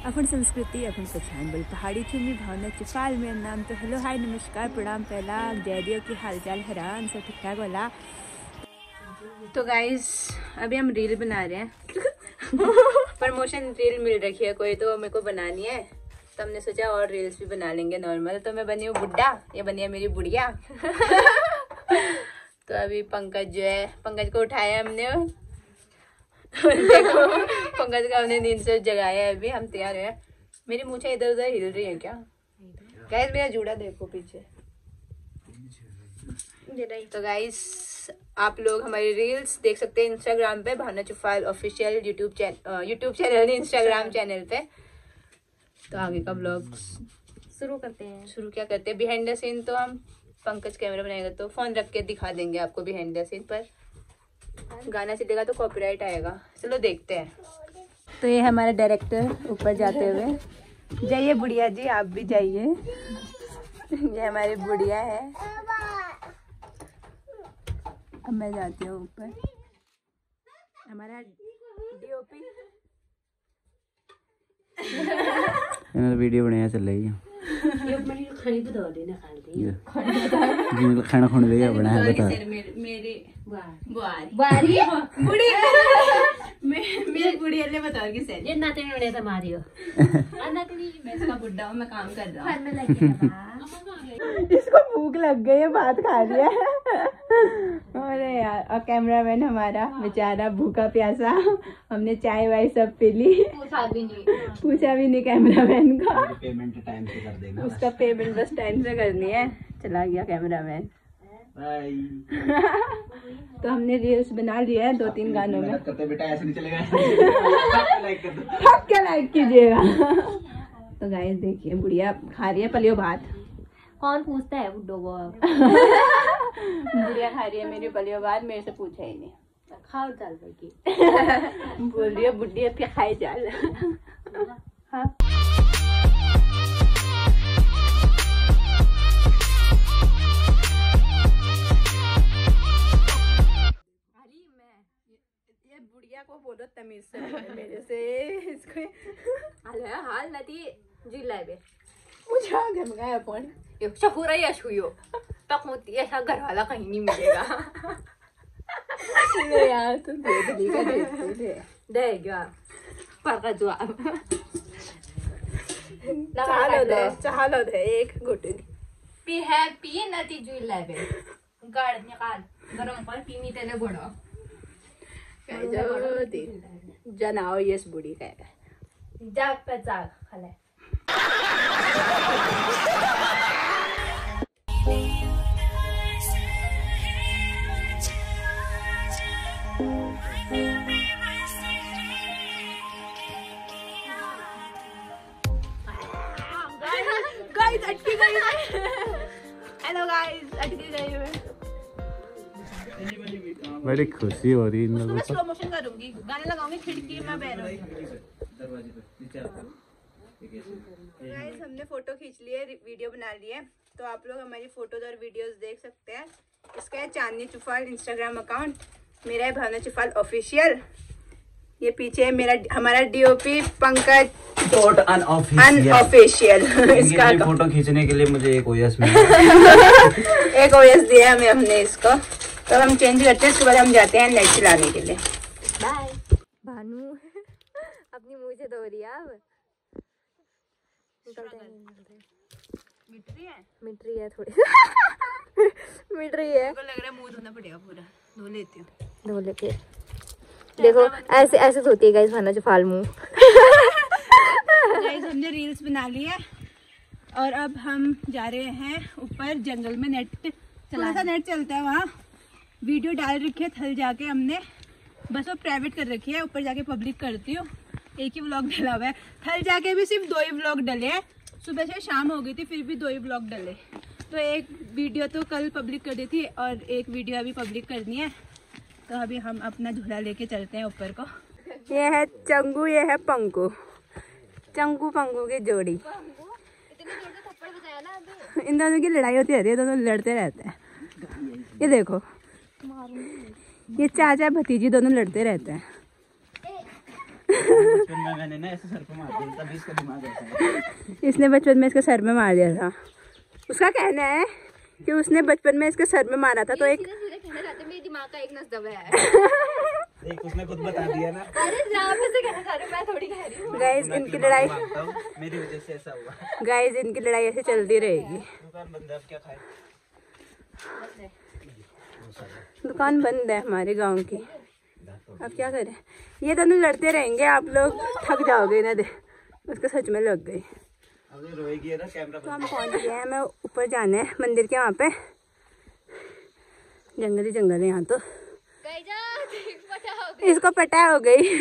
अपन संस्कृति अपन पहचान बोल पहाड़ी चुमी भावना चुफाल मेरा नाम। तो हेलो हाय नमस्कार प्रणाम पहला जयदियो की हालचाल हैरान सब ठीक ठाक वाला। तो गाइस अभी हम रील बना रहे हैं प्रमोशन रील मिल रखी है कोई तो मेरे को बनानी है, तो हमने सोचा और रील्स भी बना लेंगे नॉर्मल। तो मैं बनी हूँ बुड्ढा, ये बनी है मेरी बुढ़िया तो अभी पंकज जो है, पंकज को उठाया हमने देखो पंकज का हमने नींद से जगाया है। अभी हम तैयार हैं। मेरी मूछें इधर उधर हिल रही है क्या गाइस? मेरा जूड़ा देखो पीछे। तो गाइस आप लोग हमारी रील्स देख सकते हैं इंस्टाग्राम पे Bhawna Chuphal official, YouTube channel नहीं इंस्टाग्राम चैनल पे। तो आगे का ब्लॉग शुरू करते हैं। शुरू क्या करते हैं, बिहाइंड द सीन तो हम पंकज कैमरा बनाएगा तो फोन रख के दिखा देंगे आपको बिहाइंड द सीन, पर गाना चलेगा तो कॉपीराइट आएगा। चलो देखते हैं। तो ये हमारा डायरेक्टर ऊपर जाते हुए, जाइए बुढ़िया जी आप भी जाइए। ये हमारी बुढ़िया है। अब मैं जाती हूँ ऊपर। हमारा डीओपी वीडियो बनाया चल रही है। खाना खाने देगा बनाया बता मेरे बुढ़ी मेरी बुढ़ी अल्ले बताओ कि सर ये नाते ने तो मारियो मैं इसका बुड्ढा हूँ, मैं काम कर रहा हूँ। इसको भूख लग गई है, भात खा लिया। अरे यार, और कैमरामैन हमारा बेचारा भूखा प्यासा, हमने चाय वाय सब पी ली, पूछा भी नहीं कैमरामैन का। पेमेंट टाइम से कर देना, उसका पेमेंट बस टाइम से करनी है। चला गया कैमरामैन। तो हमने रील्स बना लिया है 2-3 गानों में। करते बेटा ऐसे नहीं चलेगा। क्या लाइक कीजिएगा। तो गाइस देखिए बुढ़िया खा रही है पलियो भात। कौन पूछता है बुड्ढो को? बुढ़िया खा रही है मेरी पलियो भात, मेरे से पूछा ही नहीं। खाओ चाल की बोल रही है बुढ़िया फिर खाए चाल। हाँ बुढ़िया को बोलो तमीज से मेरे से इसको हाल नती जिला बे मुझे घर में गया फोन शहुरा या छुयो पकमती ऐसा घर वाला कहीं नहीं मिलेगा। यार तू देख ली का देगा पर का जवाब चालो दे एक घुट पी है पी नती जिला बे गाड़ निकाल गरम पर पीनी तेने घोड़ा जनाओ ये बुढ़ी का जाग पे जाग खले। गाइस अटकी गई है। हेलो गाइस अटकी गई है। बड़ी खुशी हो रही है। मैं स्लो मोशन करूंगी, गाने लगाऊंगी, खिड़की में बैठ रही हूं। गाइस हमने फोटो खींच ली है, वीडियो बना ली है, तो आप लोग हमारी फोटोज और वीडियोस देख सकते हैं। इसका है चांदनी चुफाल इंस्टाग्राम अकाउंट, मेरा है भावना चुफाल ऑफिशियल। ये पीछे मेरा हमारा डीओपी पंकज अनऑफिशियल। इसका फोटो खींचने के लिए मुझे एक ओएस मिला। एक ओएस दिया हमें हमने इसको। तो हम चेंज करते हैं, उसके बाद हम जाते हैं नेट चलाने के लिए। बाय भानु अपनी मुंह से धो रही है अब। मिट रही है थोड़ी मिट रही है। लग रहा है मुंह धोना पड़ेगा पूरा। धो लेती हूँ, धो लेके देखो ऐसे ऐसे धोती है गाइस भावना चुफाल मुंह। गाइस हमने रील्स बना ली है और अब हम जा रहे हैं ऊपर जंगल में। नेट थोड़ा सा नेट चलता है वहाँ। वीडियो डाल रखी है थल जाके हमने, बस वो प्राइवेट कर रखी है, ऊपर जाके पब्लिक करती हूँ। एक ही व्लॉग डला हुआ है, थल जाके भी सिर्फ 2 ही व्लॉग डले हैं। सुबह से शाम हो गई थी फिर भी 2 ही व्लॉग डले। तो एक वीडियो तो कल पब्लिक कर दी थी और एक वीडियो अभी पब्लिक करनी है। तो अभी हम अपना झूला लेके चलते हैं ऊपर को। ये है चंगू, ये है पंकु, चंगू पंकु की जोड़ी। इन दोनों की लड़ाई होती रहती है, दोनों लड़ते रहते हैं। ये देखो ये चाचा भतीजी दोनों लड़ते रहते हैं। बचपन में मैंने ना ऐसे सर पे मार दिया, तभी इसका दिमाग ऐसा है। इसने बचपन में इसके सर में मार दिया था। उसका कहना है कि उसने बचपन में इसके सर में मारा था, तो एक कहना चाहते मेरे दिमाग का एक नस दबा है। एक उसने खुद बता दिया ना। अरे जहाँ पे से कहना चाह रही हूँ, मैं थोड़ी कह रही हूँ। गाइस इनकी लड़ाई, मेरी वजह से ऐसा हुआ। गाइस इनकी लड़ाई ऐसे चलती रहेगी। दुकान बंद है, अब क्या खाए? दुकान बंद है हमारे गांव की, अब क्या करें। ये दोनों लड़ते रहेंगे, आप लोग थक जाओगे ना। दे उसको सच में लग गई। अभी रोएगी ना कैमरा। तो हम पहुंच गए हैं, मैं ऊपर जाना है मंदिर के, वहाँ पे जंगल ही जंगल है यहाँ तो। इसको पता हो गई।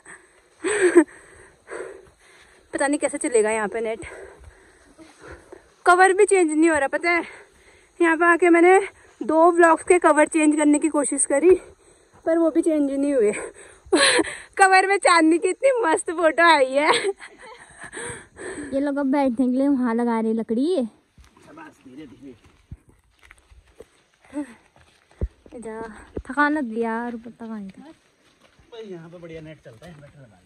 पता नहीं कैसे चलेगा यहाँ पे नेट। कवर भी चेंज नहीं हो रहा, पता है। यहाँ पे आके मैंने 2 ब्लॉग्स के कवर चेंज करने की कोशिश करी, पर वो भी चेंज नहीं हुए। कवर में चांदनी की इतनी मस्त फोटो आई है। ये लोग अब बैठने के लिए वहाँ लगा रहे लकड़ी। जा थकान लग गया यार, थकान था। यहाँ पे बढ़िया नेट चलता है,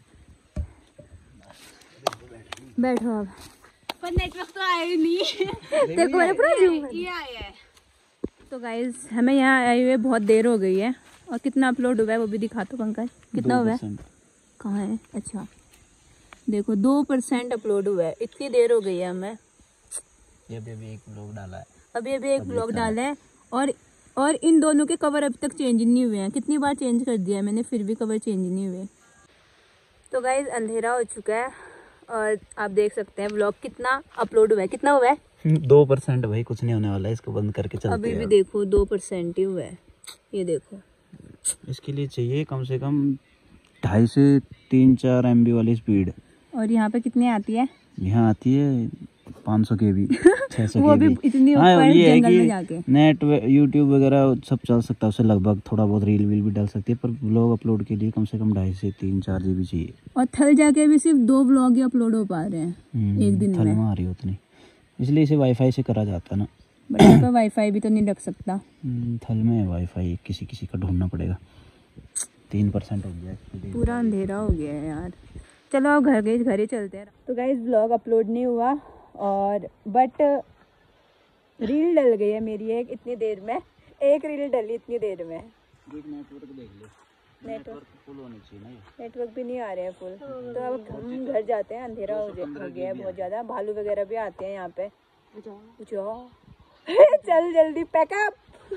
बैठो अब। पर नेटवर्क तो आया ही नहीं। देखो मैंने पूरा जूम कर ये आया है। तो गाइज हमें यहाँ आए हुए बहुत देर हो गई है, और कितना अपलोड हुआ है वो भी दिखा दो पंकज। कितना हुआ है? कहाँ है? अच्छा देखो 2% अपलोड हुआ है। इतनी देर हो गई है हमें। ये अभी एक ब्लॉग डाला है। अभी एक ब्लॉग डाला है, और इन दोनों के कवर अभी तक चेंज नहीं हुए हैं। कितनी बार चेंज कर दिया है मैंने, फिर भी कवर चेंज नहीं हुए। तो गाइज अंधेरा हो चुका है, और आप देख सकते हैं ब्लॉग कितना अपलोड हुआ है। कितना हुआ है? 2% भाई, कुछ नहीं होने वाला है, इसको बंद करके चलते हैं। अभी भी देखो 2% ही हुआ है। ये देखो, इसके लिए चाहिए कम से कम 2.5 से 3-4 MB वाली स्पीड। और यहाँ पे कितनी आती है? यहाँ आती है 500 KB, 600 वो भी इतनी ऊपर ये है जंगल कि में जाके। नेट यूट्यूब वगैरह सब चल सकता है उससे, लगभग थोड़ा बहुत रील वील भी डाल सकती है, पर ब्लॉग अपलोड के लिए कम से कम 2.5 से 3-4 GB चाहिए। और थल जाके भी सिर्फ 2 ब्लॉग ही अपलोड हो पा रहे हैं एक दिन थल में। में आ रही उतनी, इसलिए इसे वाईफाई से करा जाता है ना। बट यहाँ पे वाईफाई भी तो नहीं रख सकता। थल में वाईफाई किसी किसी का ढूंढना पड़ेगा। 3% हो गया, पूरा अंधेरा हो गया है यार। चलो अब घर ही चलते हैं। तो गाइस ब्लॉग अपलोड नहीं हुआ, और बट रील डल गई है मेरी एक इतनी देर में। एक रील डली इतनी देर में। नेटवर्क देख ले, नेटवर्क फुल होनी चाहिए ना। नेटवर्क भी नहीं आ रहे हैं फुल। तो अब हम घर जाते हैं, अंधेरा हो गया है बहुत ज़्यादा। भालू वगैरह भी आते हैं यहाँ पे। जाओ चल जल्दी पैकअप।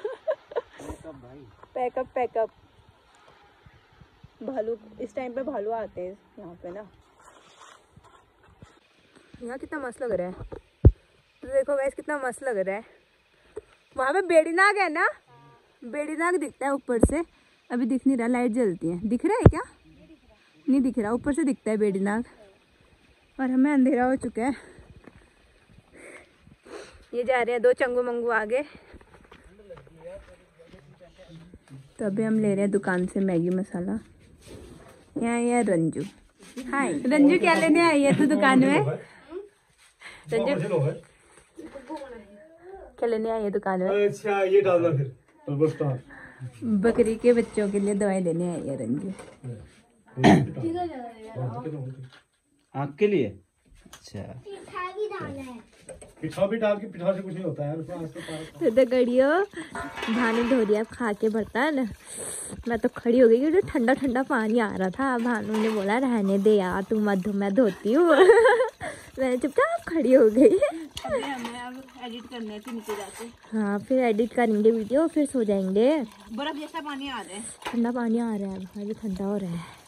पैकअप। भालू इस टाइम पे भालू आते हैं यहाँ पे ना। यहाँ कितना मस्त लग रहा है। तो देखो गाइस कितना मस्त लग रहा है। वहाँ पे बेड़ीनाग है ना, बेड़ीनाग दिखता है ऊपर से। अभी दिख नहीं रहा, लाइट जलती है। दिख रहा है क्या? नहीं दिख रहा, ऊपर से दिखता है बेड़ीनाग। और हमें अंधेरा हो चुका है। ये जा रहे हैं 2 चंगू मंगू आगे। तो अभी हम ले रहे हैं दुकान से मैगी मसाला। यहाँ है रंजू। हाय रंजू, क्या लेने आई है तू दुकान में? रंजू क्या लेने आई है दुकान में? अच्छा ये डालना फिर बकरी के बच्चों के लिए दवाई लेने आई है रंजू। आँख के लिए? अच्छा, पिठा भी डाल के, पिठा से कुछ नहीं होता है। तो गड़ियो भानु धो दिया खा के बर्तन। मैं तो खड़ी हो गई क्योंकि ठंडा ठंडा पानी आ रहा था। भानु ने बोला रहने दे यार तू मत धो, मैं धोती हूँ। मैं चुपचाप खड़ी हो गई। अभी हमें अब एडिट करने हैं नीचे जाके। हाँ फिर एडिट करेंगे वीडियो, फिर सो जाएंगे। बर्फ जैसा पानी आ रहा है। ठंडा पानी आ रहा है, बाहर भी ठंडा हो रहा है।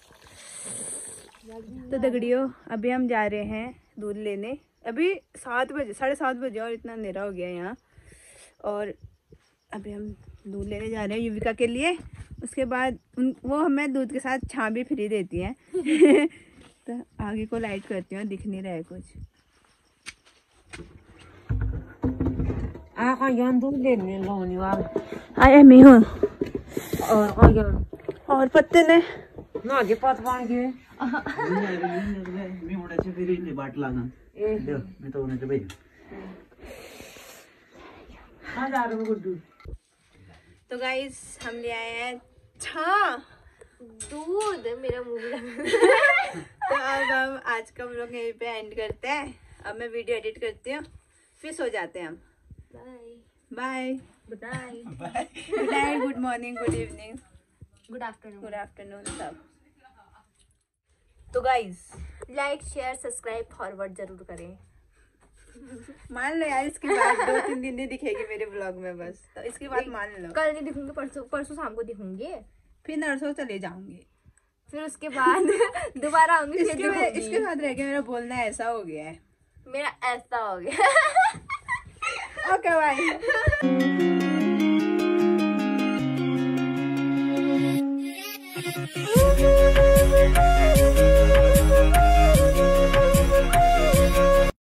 तो दगड़ियों अभी हम जा रहे हैं दूध लेने। अभी 7 बजे, 7:30 बजे, और इतना अंधेरा हो गया यहाँ। और अभी हम दूध लेने जा रहे हैं युविका के लिए। उसके बाद वो हमें दूध के साथ छाँ भी फ्री देती हैं। तो आगे को लाइट करती हूँ, दिख नहीं रहा है कुछ। दूध लेने लाने वाला आया मैं हूँ और और पत्ते ने ना के पास पान के मी उडायचे फिर इथे बाट लागन देव मी तो उन्हें भाई। हजार में गुड्डू तो गाइस हम ले आए हैं छाँ, दूध मेरा मुंह में। तो अब हम आज का व्लॉग यहीं पे एंड करते हैं। अब मैं वीडियो एडिट करती हूँ, फिर सो जाते हैं हम। Bye bye, good night good night, good morning, good evening, good afternoon. Good afternoon सब। तो guys like share subscribe forward जरूर करें। मान लो यार, इसके बाद 2-3 दिन नहीं दिखेगी मेरे ब्लॉग में बस, तो इसके बाद मान लो। कल नहीं दिखूंगी, परसों शाम को दिखूंगे, फिर नरसों चले जाऊंगी, फिर उसके बाद दोबारा आऊंगी, फिर दिखूंगी। इसके साथ रह के मेरा बोलना ऐसा हो गया है। मेरा ऐसा हो गया। Okay bye.